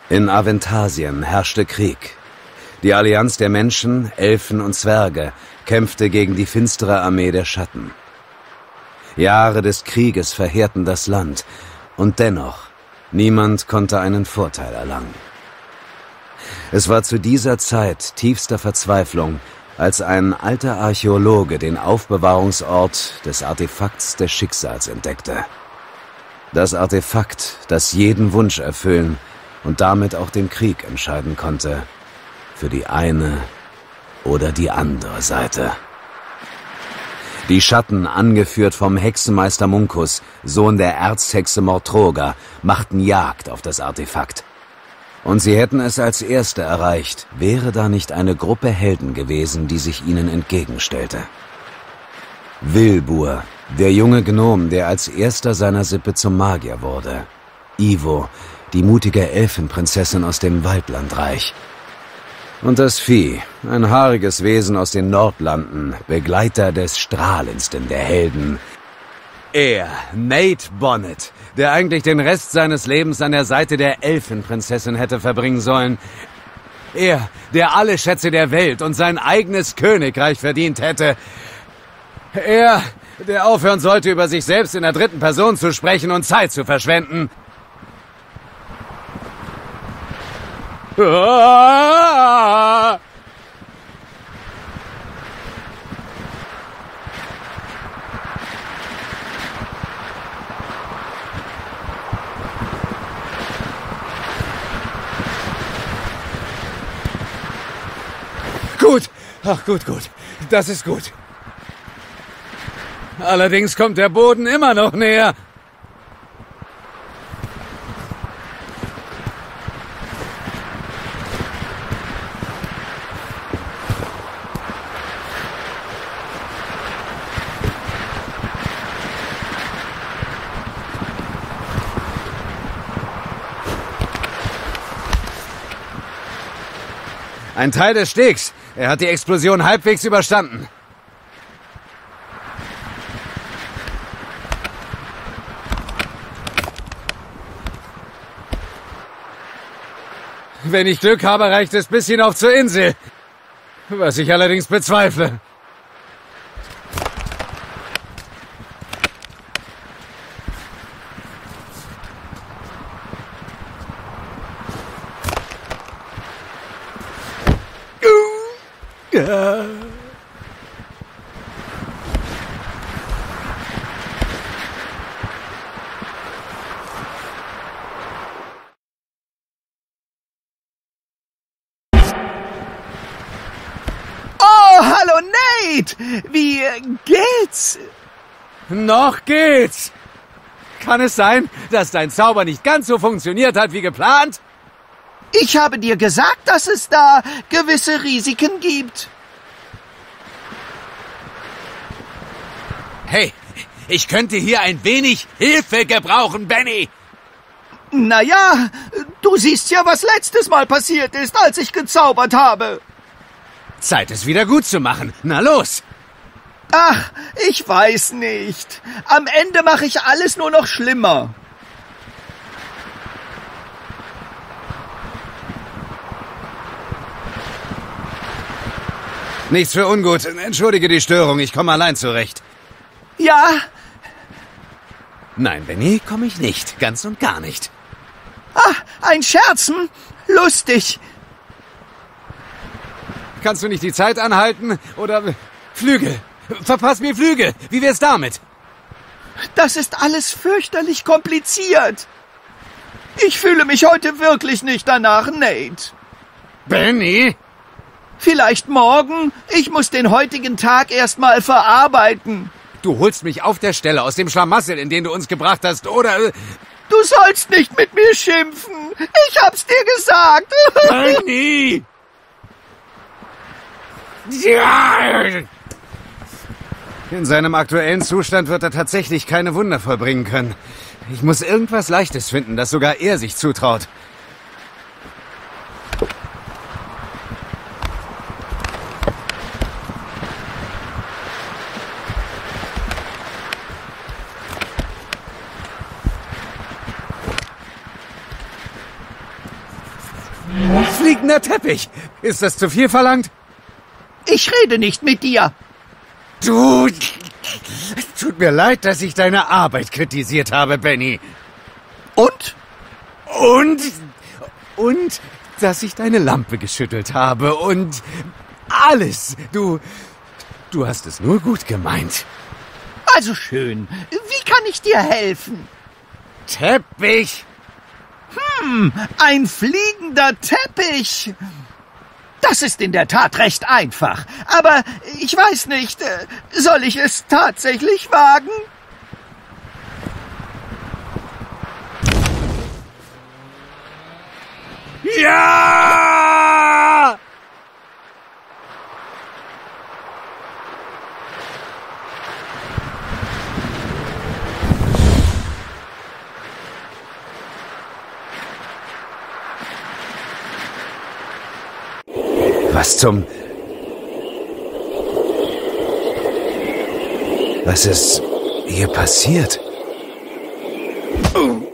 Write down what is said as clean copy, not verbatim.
In Aventasien herrschte Krieg. Die Allianz der Menschen, Elfen und Zwerge kämpfte gegen die finstere Armee der Schatten. Jahre des Krieges verheerten das Land, und dennoch, niemand konnte einen Vorteil erlangen. Es war zu dieser Zeit tiefster Verzweiflung, als ein alter Archäologe den Aufbewahrungsort des Artefakts des Schicksals entdeckte. Das Artefakt, das jeden Wunsch erfüllen und damit auch den Krieg entscheiden konnte. Für die eine oder die andere Seite. Die Schatten, angeführt vom Hexenmeister Munkus, Sohn der Erzhexe Mortroga, machten Jagd auf das Artefakt. Und sie hätten es als Erste erreicht, wäre da nicht eine Gruppe Helden gewesen, die sich ihnen entgegenstellte. Wilbur, der junge Gnom, der als Erster seiner Sippe zum Magier wurde. Ivo, die mutige Elfenprinzessin aus dem Waldlandreich. Und das Vieh, ein haariges Wesen aus den Nordlanden, Begleiter des strahlendsten der Helden. Er, Nate Bonnet, der eigentlich den Rest seines Lebens an der Seite der Elfenprinzessin hätte verbringen sollen. Er, der alle Schätze der Welt und sein eigenes Königreich verdient hätte. Er, der aufhören sollte, über sich selbst in der dritten Person zu sprechen und Zeit zu verschwenden. Gut. Ach, gut. Das ist gut. Allerdings kommt der Boden immer noch näher. Ein Teil des Stegs. Er hat die Explosion halbwegs überstanden. Wenn ich Glück habe, reicht es bis hinauf zur Insel. Was ich allerdings bezweifle. Hallo Nate! Wie geht's? Noch geht's! Kann es sein, dass dein Zauber nicht ganz so funktioniert hat wie geplant? Ich habe dir gesagt, dass es da gewisse Risiken gibt. Hey, ich könnte hier ein wenig Hilfe gebrauchen, Benny! Naja, du siehst ja, was letztes Mal passiert ist, als ich gezaubert habe. Zeit, es wieder gut zu machen. Na los! Ach, ich weiß nicht. Am Ende mache ich alles nur noch schlimmer. Nichts für ungut. Entschuldige die Störung, ich komme allein zurecht. Ja? Nein, Benny, komme ich nicht. Ganz und gar nicht. Ah, ein Scherzen? Lustig. Kannst du nicht die Zeit anhalten? Oder Flügel? Verpass mir Flügel. Wie wär's damit? Das ist alles fürchterlich kompliziert. Ich fühle mich heute wirklich nicht danach, Nate. Benny? Vielleicht morgen? Ich muss den heutigen Tag erstmal verarbeiten. Du holst mich auf der Stelle aus dem Schlamassel, in den du uns gebracht hast, oder... Du sollst nicht mit mir schimpfen. Ich hab's dir gesagt. Benny! Ja! In seinem aktuellen Zustand wird er tatsächlich keine Wunder vollbringen können. Ich muss irgendwas Leichtes finden, das sogar er sich zutraut. Fliegender Teppich! Ist das zu viel verlangt? Ich rede nicht mit dir. Du... Tut mir leid, dass ich deine Arbeit kritisiert habe, Benny. Und? Und, dass ich deine Lampe geschüttelt habe und alles. Du hast es nur gut gemeint. Also schön. Wie kann ich dir helfen? Teppich! Ein fliegender Teppich. Das ist in der Tat recht einfach. Aber ich weiß nicht, soll ich es tatsächlich wagen? Ja! Was zum... Was ist hier passiert?